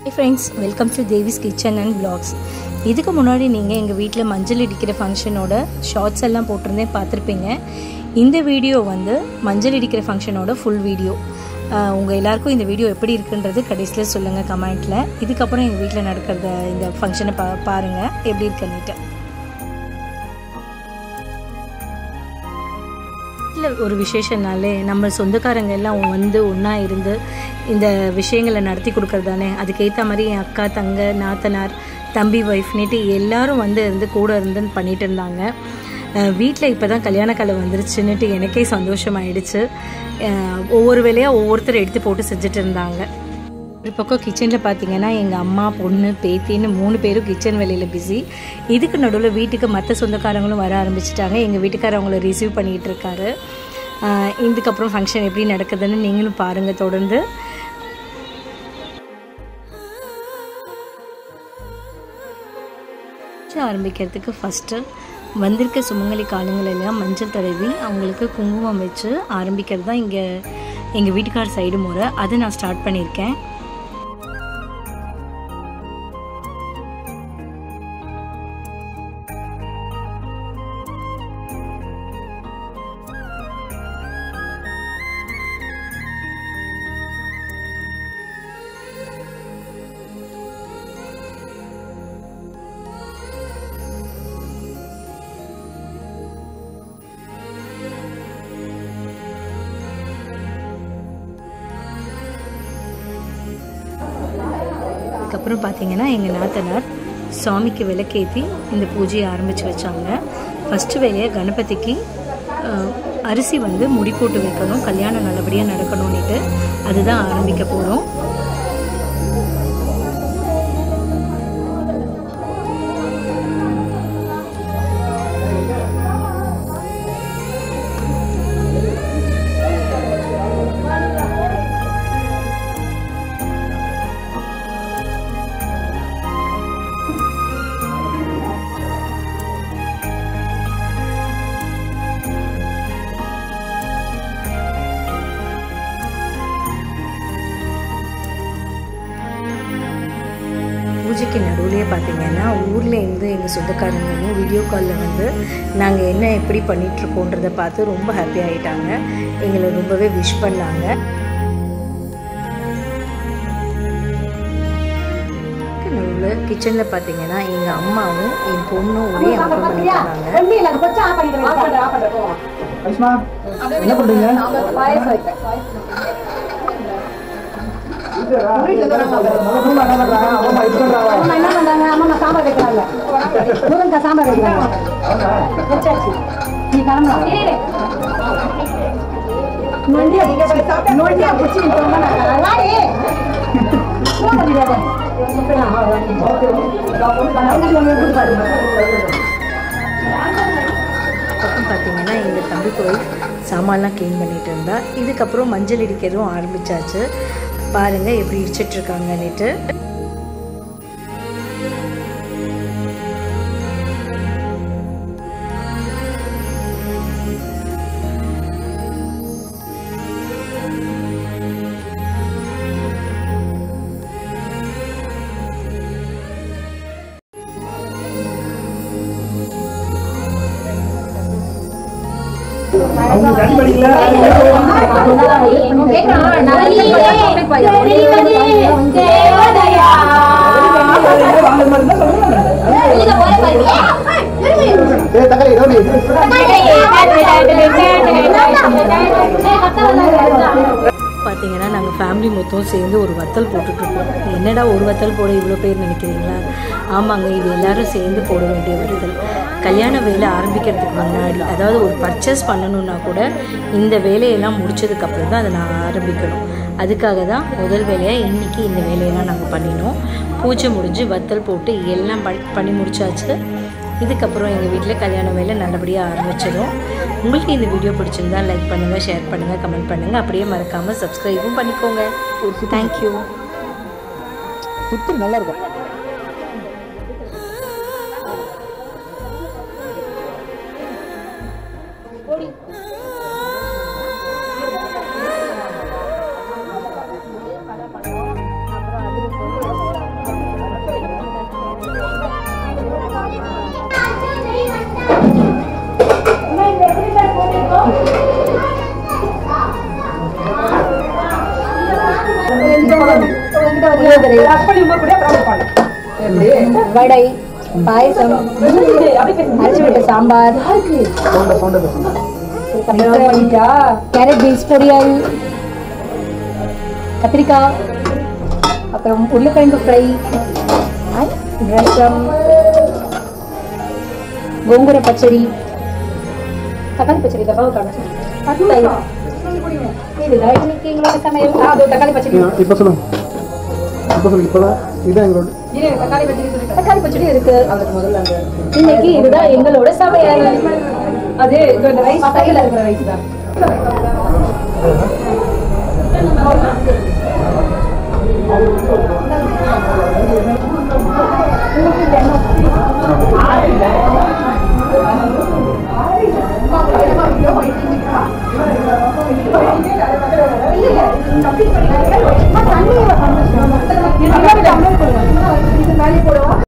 Hey friends, welcome to Devi's Kitchen and Vlogs. இதுக்கு முன்னாடி நீங்கள் எங்கள் வீட்டில் மஞ்சள் இடிக்கிற ஃபங்க்ஷனோட ஷார்ட்ஸ் எல்லாம் போட்டிருந்தேன் பார்த்துருப்பீங்க. இந்த வீடியோ வந்து மஞ்சள் இடிக்கிற ஃபங்க்ஷனோட ஃபுல் வீடியோ. உங்கள் எல்லாருக்கும் இந்த வீடியோ எப்படி இருக்குன்றது கடைசியில் சொல்லுங்கள் கமெண்ட்டில். இதுக்கப்புறம் எங்கள் வீட்டில் நடக்கிறத இந்த ஃபங்க்ஷனை பாருங்கள் எப்படி இருக்குன்னுட்டு. ஒரு விசேஷனாலே நம்ம சொந்தக்காரங்க எல்லாம் வந்து ஒன்றா இருந்து இந்த விஷயங்களை நடத்தி கொடுக்குறது அதுக்கேற்ற மாதிரி என் அக்கா தங்க நாத்தனார் தம்பி ஒய்ஃப்னேட்டு எல்லோரும் இருந்து கூட இருந்துன்னு பண்ணிகிட்டு இருந்தாங்க. வீட்டில் இப்போ தான் கல்யாண காலை வந்துருச்சுன்னுட்டு எனக்கே சந்தோஷமாயிடுச்சு. ஒவ்வொரு வேலையாக ஒவ்வொருத்தர் எடுத்து போட்டு செஞ்சுட்டு இருந்தாங்க. ஒரு பக்கம் கிச்சனில் பார்த்தீங்கன்னா எங்கள் அம்மா பொண்ணு பேத்தின்னு 3 பேரும் கிச்சன் வேலையில் பிஸி. இதுக்கு நடுவில் வீட்டுக்கு மற்ற சொந்தக்காரங்களும் வர ஆரம்பிச்சிட்டாங்க. எங்கள் வீட்டுக்காரர் அவங்கள ரிசீவ் பண்ணிகிட்டு இருக்காரு. இதுக்கப்புறம் ஃபங்க்ஷன் எப்படி நடக்குதுன்னு நீங்களும் பாருங்கள் தொடர்ந்து. ஆரம்பிக்கிறதுக்கு ஃபஸ்ட்டு வந்திருக்க சுமங்கலி காலங்களெல்லாம் மஞ்சள் தடவி அவங்களுக்கு குங்குமம் வச்சு ஆரம்பிக்கிறது தான் இங்கே எங்கள் வீட்டுக்கார சைடு முறை. அதை நான் ஸ்டார்ட் பண்ணியிருக்கேன். அதுக்கப்புறம் பார்த்தீங்கன்னா எங்கள் நாத்தனார் சாமிக்கு விளக்கேற்றி இந்த பூஜையை ஆரம்பித்து வச்சாங்க. ஃபஸ்ட்டு வேலையாக கணபதிக்கு அரிசி முடி போட்டு வைக்கணும், கல்யாணம் நல்லபடியாக நடக்கணும்னுட்டு அதுதான் ஆரம்பிக்க போகிறோம். பூஜைக்கு நடுவுலேயே பார்த்தீங்கன்னா ஊர்லேருந்து எங்கள் சொந்தக்காரங்களும் வீடியோ காலில் நாங்கள் என்ன எப்படி பண்ணிகிட்ருக்கோன்றதை பார்த்து ரொம்ப ஹாப்பி ஆகிட்டாங்க. எங்களை ரொம்பவே விஷ் பண்ணாங்க. நடுவில் கிச்சனில் பார்த்தீங்கன்னா எங்கள் அம்மாவும் என் பொண்ணும் ஒரே ஆஃபர் பண்ணிட்டாங்க. பார்த்தீங்கன்னா எங்கள் தம்பி போய் சாமான்லாம் க்ளீன் பண்ணிட்டு இருந்தா. இதுக்கப்புறம் மஞ்சள் இடிக்கிறதும் ஆரம்பிச்சாச்சு. பாருங்கள் எப்படி இடிச்சிட்ருக்காங்கன்னுட்டு. பார்த்தீங்கன்னா நாங்கள் ஃபேமிலி மொத்தம் சேர்ந்து ஒரு வத்தல் போட்டுட்ருக்கோம். என்னடா ஒரு வத்தல் போட இவ்வளோ பேர் நினைக்கிறீங்களா? ஆமாங்க, இது எல்லோரும் சேர்ந்து போட வேண்டிய வத்தல். கல்யாண வேலை ஆரம்பிக்கிறதுக்கு முன்னாடி, அதாவது ஒரு பர்ச்சேஸ் பண்ணணுன்னா கூட இந்த வேலையெல்லாம் முடித்ததுக்கப்புறம் தான் அதை நான் ஆரம்பிக்கணும். அதுக்காக தான் முதல் வேலையாக இன்றைக்கி இந்த வேலையெல்லாம் நாங்கள் பண்ணினோம். பூஜை முடிஞ்சு வத்தல் போட்டு எல்லாம் பண்ணி முடிச்சாச்சு. இதுக்கப்புறம் எங்கள் வீட்டில் கல்யாண வேலை நல்லபடியாக ஆரம்பிச்சிடும். உங்களுக்கு இந்த வீடியோ பிடிச்சிருந்தா லைக் பண்ணுங்கள், ஷேர் பண்ணுங்கள், கமெண்ட் பண்ணுங்கள். அப்படியே மறக்காமல் சப்ஸ்கிரைபும் பண்ணிக்கோங்க. தேங்க்யூ. நல்லாயிருக்கும். அப்புறம் வடை, பாயசம், அரிசி விட்ட சாம்பார், கேரட் பீன்ஸ் பொரியல், கத்திரிக்காய், அப்புறம் உருளைக்கிழங்கு ஃப்ரை, ரசம், கோங்குர பச்சடி, தக்காளி பச்சடி இதுதான் இன்னைக்கு எங்களோட சமையல். தக்காளி பச்சடி இப்போ சொல்லுங்க. இப்போதான் இதான் எங்களோட தக்காளி பச்சடி இருக்கு. இன்னைக்கு இதுதான் எங்களோட சமையல். அது ரைஸ் கையில் இருக்கிற ரைஸ் தான்.